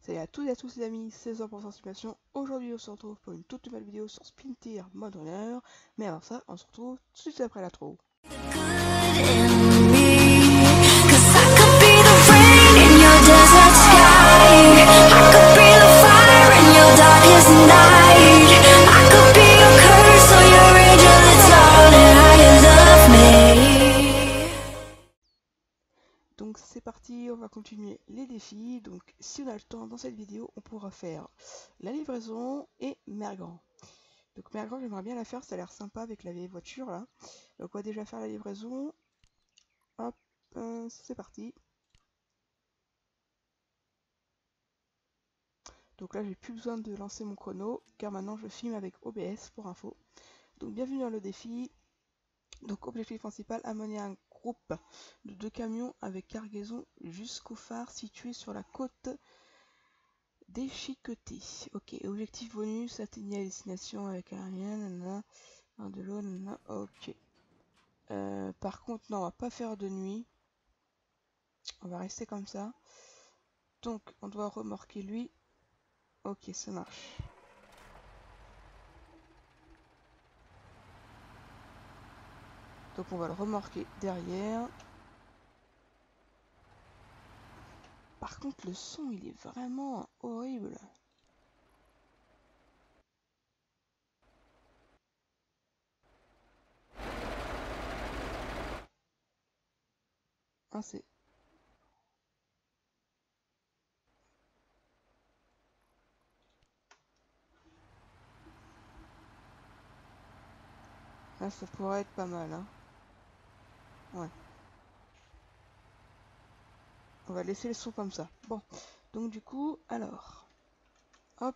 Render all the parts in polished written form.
Salut à toutes et à tous les amis, c'est 100% Simulation. Aujourd'hui on se retrouve pour une toute nouvelle vidéo sur Splinter Mode Runner. Mais avant ça, on se retrouve tout de suite après l'intro. Donc c'est parti, on va continuer les défis. Donc si on a le temps dans cette vidéo, on pourra faire la livraison et Mergrand. Donc Mergrand, j'aimerais bien la faire, ça a l'air sympa avec la vieille voiture là. Donc on va déjà faire la livraison. Hop, c'est parti. Donc là j'ai plus besoin de lancer mon chrono car maintenant je filme avec OBS pour info. Donc bienvenue dans le défi. Donc objectif principal, amener un groupe de 2 camions avec cargaison jusqu'au phare situé sur la côte d'Échiqueté. Ok, objectif bonus, atteindre à destination avec aérien, nanana, de l'eau, nanana, ok. Par contre, non, on va pas faire de nuit. On va rester comme ça. Donc, on doit remorquer lui. Ok, ça marche. Donc, on va le remorquer derrière. Par contre, le son, il est vraiment horrible. Ah, c'est... Là, ça pourrait être pas mal, hein. Ouais. On va laisser le son comme ça. Bon, donc du coup, alors... Hop.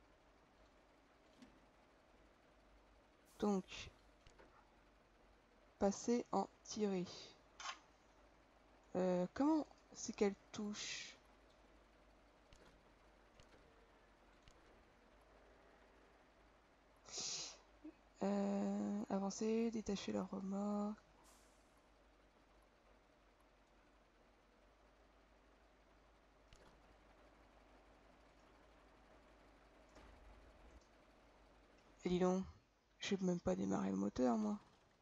Donc, passer en tiré. Comment c'est qu'elle touche? Avancer, détacher la remorque. Et dis donc, je peux même pas démarrer le moteur, moi.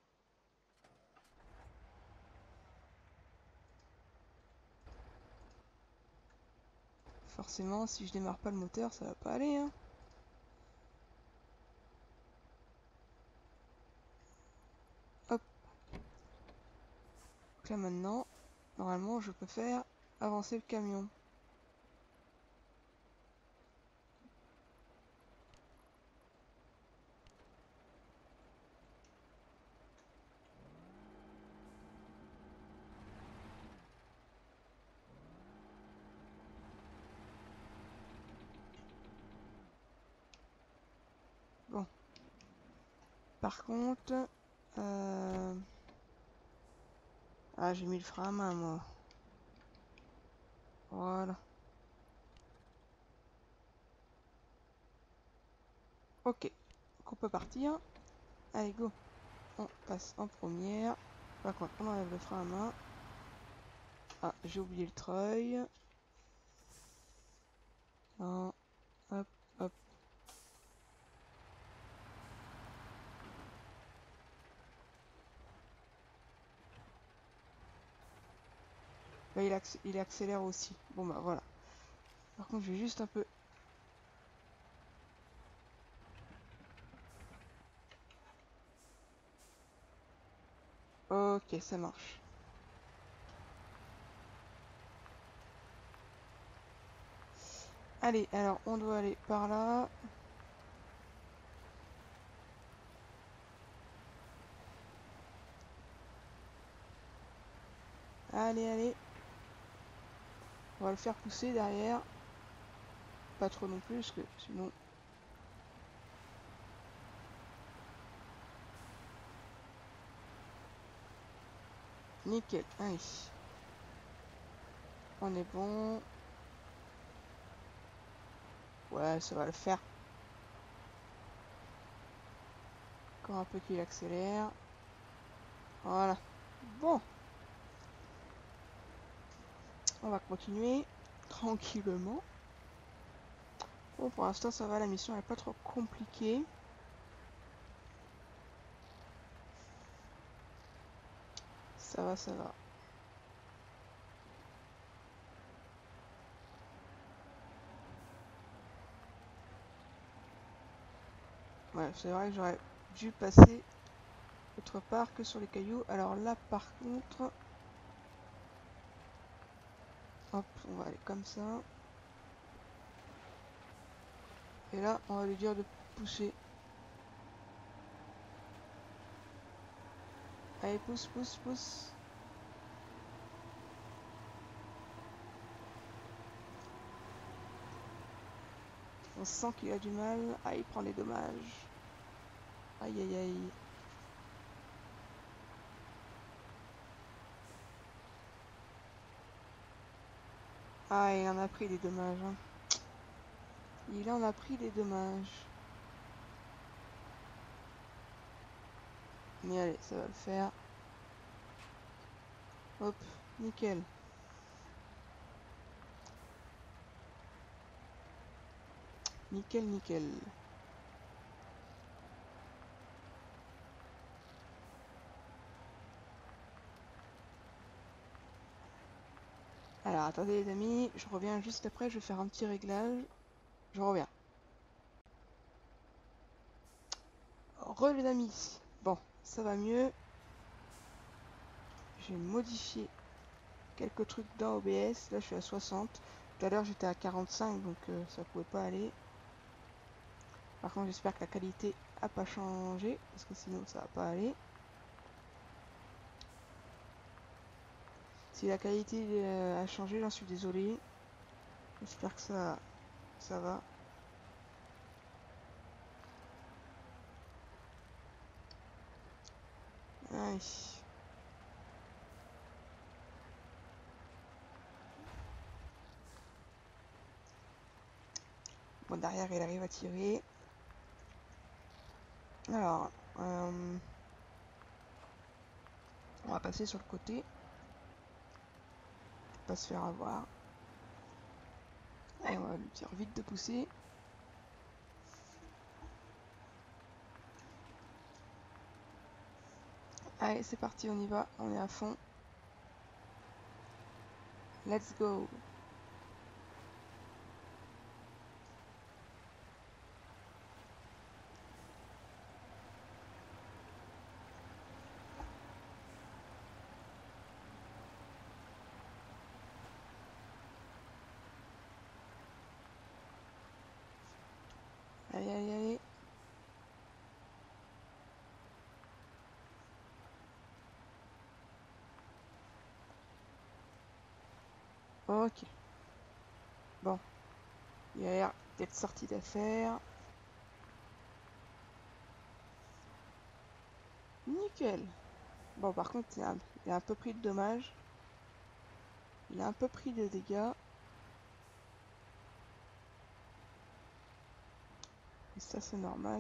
Forcément, si je démarre pas le moteur, ça va pas aller, hein. Hop. Donc là maintenant, normalement, je peux faire avancer le camion. Bon. Par contre... Ah, j'ai mis le frein à main, moi. Voilà. Ok. Donc on peut partir. Allez, go. On passe en première. Par contre, on enlève le frein à main. Ah, j'ai oublié le treuil. Non. Hop, hop. Là, il accélère aussi. Bon, bah voilà. Par contre, je vais juste un peu... Ok, ça marche. Allez, alors, on doit aller par là. Allez, allez. On va le faire pousser derrière. Pas trop non plus, parce que sinon... Nickel, allez. On est bon. Ouais, ça va le faire. Encore un peu qu'il accélère. Voilà. Bon. On va continuer tranquillement. Bon, pour l'instant ça va, la mission elle est pas trop compliquée. Ça va, ça va. Ouais, c'est vrai que j'aurais dû passer autre part que sur les cailloux. Alors là, par contre... Hop, on va aller comme ça. Et là, on va lui dire de pousser. Allez, pousse, pousse, pousse. On sent qu'il a du mal. Ah, il prend des dommages. Aïe, aïe, aïe. Ah, il en a pris des dommages. Hein. Il en a pris des dommages. Mais allez, ça va le faire. Hop, nickel. Nickel, nickel. Alors, attendez les amis, je reviens juste après, je vais faire un petit réglage. Je reviens. Re les amis. Bon, ça va mieux. J'ai modifié quelques trucs dans OBS. Là, je suis à 60. Tout à l'heure, j'étais à 45, donc ça pouvait pas aller. Par contre, j'espère que la qualité a pas changé, parce que sinon, ça va pas aller. Si la qualité a changé, j'en suis désolé. J'espère que ça va. Allez. Bon, derrière, il arrive à tirer. Alors, on va passer sur le côté. Pas se faire avoir. Et on va lui dire vite de pousser. Allez, c'est parti, on y va. On est à fond. Let's go. Allez, allez, allez. Ok. Bon. Il a l'air d'être sorti d'affaire. Nickel. Bon, par contre, il a un peu pris de dommages. Il a un peu pris de dégâts. Et ça, c'est normal.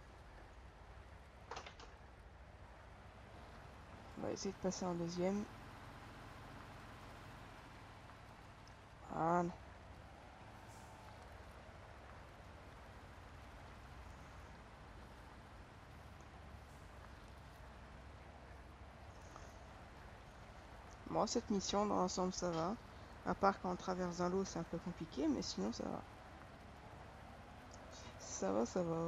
On va essayer de passer en deuxième. Voilà. Bon, cette mission, dans l'ensemble, ça va. À part quand on traverse un lot, c'est un peu compliqué, mais sinon, ça va. Ça va, ça va.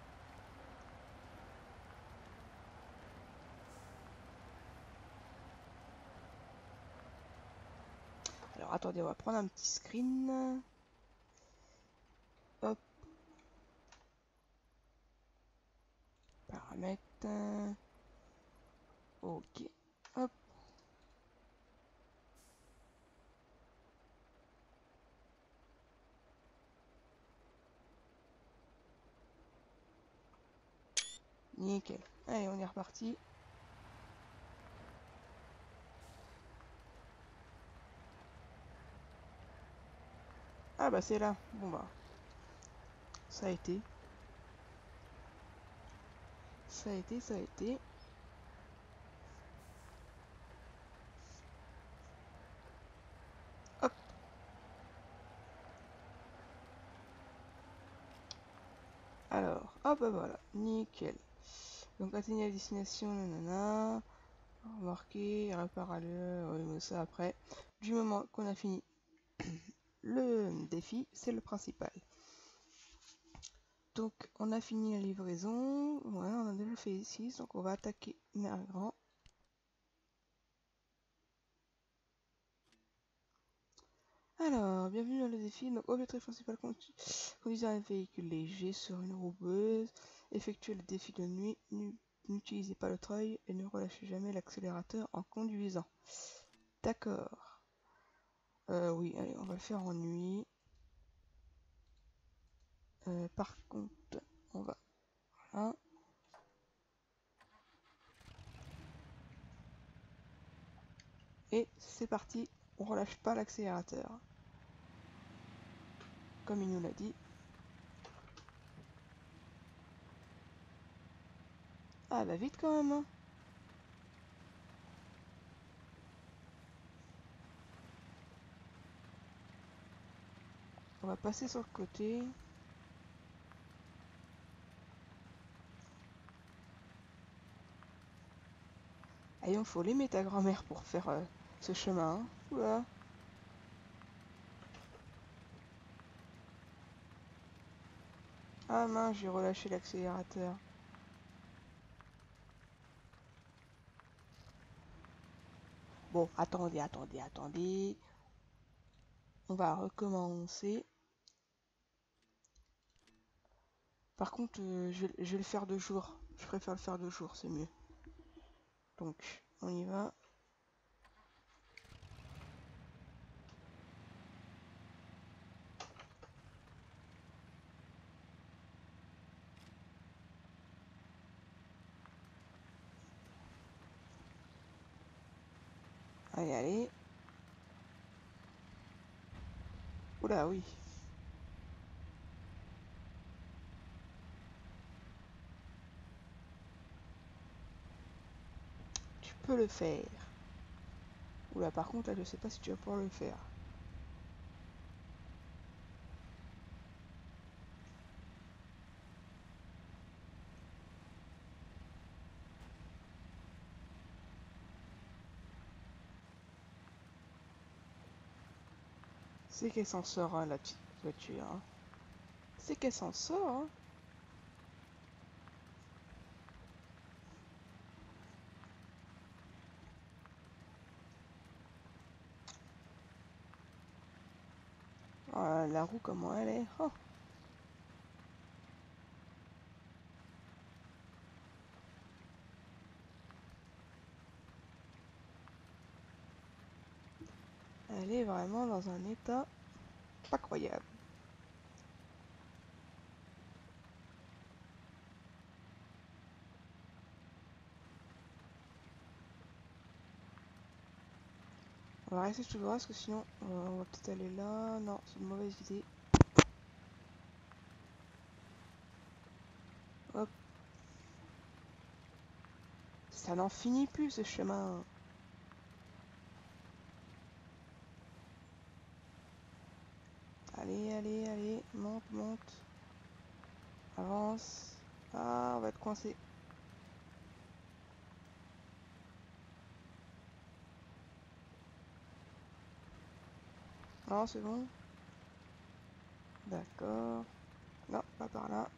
Alors, attendez, on va prendre un petit screen. Hop. Paramètres. Ok. Hop. Nickel. Allez, on est reparti. Ah bah c'est là. Bon bah. Ça a été. Ça a été, ça a été. Hop. Alors, hop, bah voilà, nickel. Donc atteignez la destination, nanana. Remarquez, répare-le, oui, mais ça après. Du moment qu'on a fini le défi, c'est le principal. Donc on a fini la livraison, voilà, on a déjà fait 6, donc on va attaquer Nergrand. Alors, bienvenue dans le défi. Donc, objectif principal, conduisez un véhicule léger sur une roubeuse. Effectuez le défi de nuit. N'utilisez pas le treuil et ne relâchez jamais l'accélérateur en conduisant. D'accord. Oui, allez, on va le faire en nuit. Par contre, on va... Voilà. Et c'est parti. On relâche pas l'accélérateur. Comme il nous l'a dit. Ah bah vite quand même, hein. On va passer sur le côté. Allez, il faut l'aimer ta grand-mère pour faire ce chemin. Hein. Oula. Ah mince, j'ai relâché l'accélérateur. Bon, attendez. On va recommencer. Par contre, je vais le faire de jour. Je préfère le faire de jour, c'est mieux. Donc, on y va. Allez. Oula, oui. Tu peux le faire. Oula, par contre, là, je sais pas si tu vas pouvoir le faire. C'est qu'elle s'en sort, hein, la petite voiture. Hein. C'est qu'elle s'en sort, hein. Oh, la roue, comment elle est. Oh. Elle est vraiment dans un état pas croyable. On va rester tout droit parce que sinon on va peut-être aller là. Non, c'est une mauvaise idée. Hop. Ça n'en finit plus ce chemin. Allez, monte. Avance. Ah, on va être coincé. Non, c'est bon. D'accord. Non, pas par là.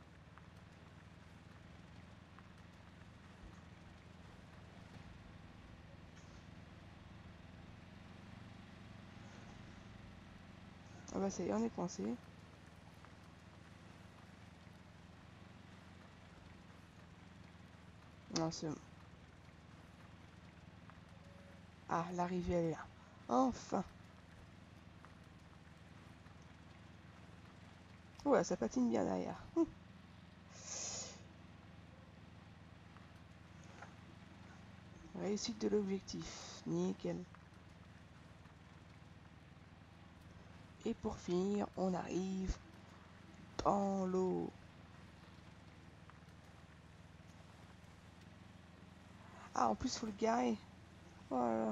Ah bah ça y est, on est coincé. Non, c'est bon. Ah, l'arrivée, elle est là. Enfin. Ouais, ça patine bien derrière. Réussite de l'objectif. Nickel. Et pour finir, on arrive dans l'eau. Ah, en plus, faut le garer. Voilà.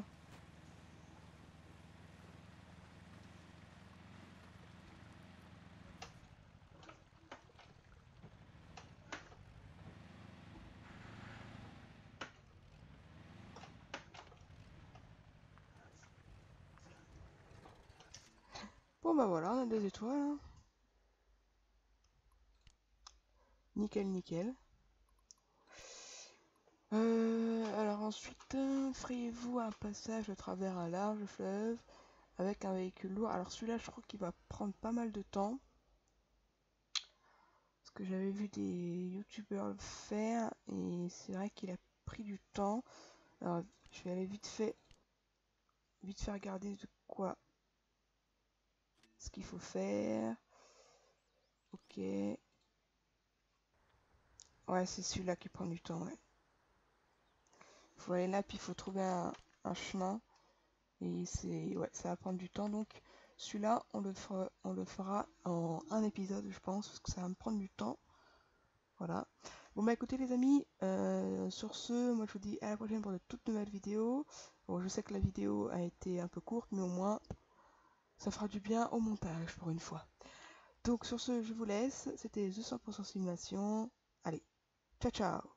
Bon bah voilà, on a des étoiles. Hein. Nickel, nickel. Alors ensuite, frayez-vous un passage à travers un large fleuve avec un véhicule lourd. Alors celui-là, je crois qu'il va prendre pas mal de temps. Parce que j'avais vu des youtubeurs le faire et c'est vrai qu'il a pris du temps. Alors je vais aller vite fait regarder de quoi ce qu'il faut faire. Ok. Ouais, c'est celui-là qui prend du temps, ouais. Il faut aller là, puis il faut trouver un chemin. Et c'est ouais, ça va prendre du temps. Donc celui-là, on le fera en un épisode, je pense, parce que ça va me prendre du temps. Voilà. Bon bah écoutez les amis, sur ce, moi je vous dis à la prochaine pour de toutes nouvelles vidéos. Bon, je sais que la vidéo a été un peu courte, mais au moins ça fera du bien au montage pour une fois. Donc sur ce, je vous laisse. C'était The 100% Simulation. Allez, ciao ciao!